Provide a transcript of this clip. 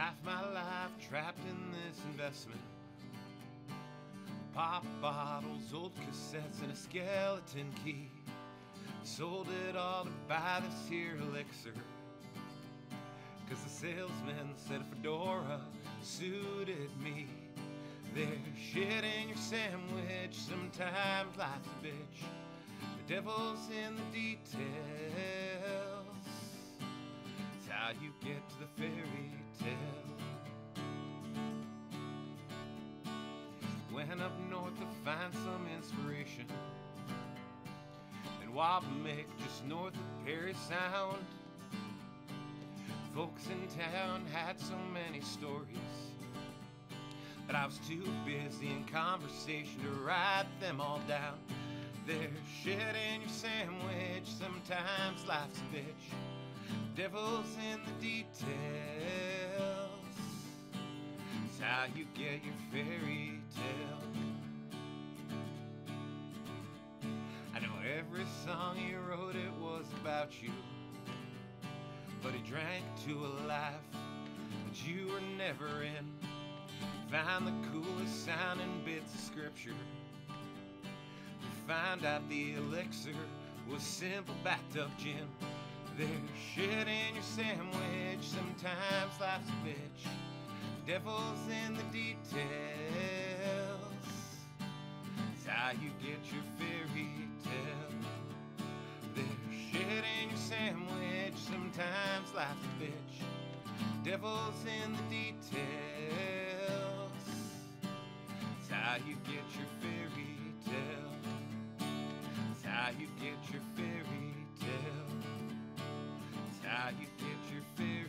Half my life trapped in this investment. Pop bottles, old cassettes, and a skeleton key. Sold it all to buy this here elixir, 'cause the salesman said a fedora suited me. There's shit in your sandwich, sometimes life's a bitch. The devil's in the details. It's how you get to the fairy tale. Went up north to find some inspiration in Waubamick, just north of Perry Sound. Folks in town had so many stories, but I was too busy in conversation to write them all down. There's shit in your sandwich, sometimes life's a bitch. Devil's in the details. It's how you get your fairy tale. I know every song he wrote, it was about you, but he drank to a life that you were never in. Found the coolest sounding bits of scripture. You find out the elixir was simple bathtub gin. There's shit in your sandwich, sometimes life's a bitch. Devil's in the details. It's how you get your fairy tale. There's shit in your sandwich, sometimes life's a bitch. Devil's in the details. It's how you get your fairy tale. It's how you get your fairy tale. It's how you get your fairy tale.